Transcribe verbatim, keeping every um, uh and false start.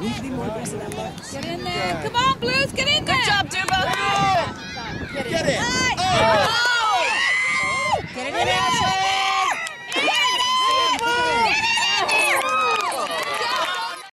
Be more aggressive that look. Get in there. Come on, Blues, get in there. Good job, Duba. Get it. Get it. Oh.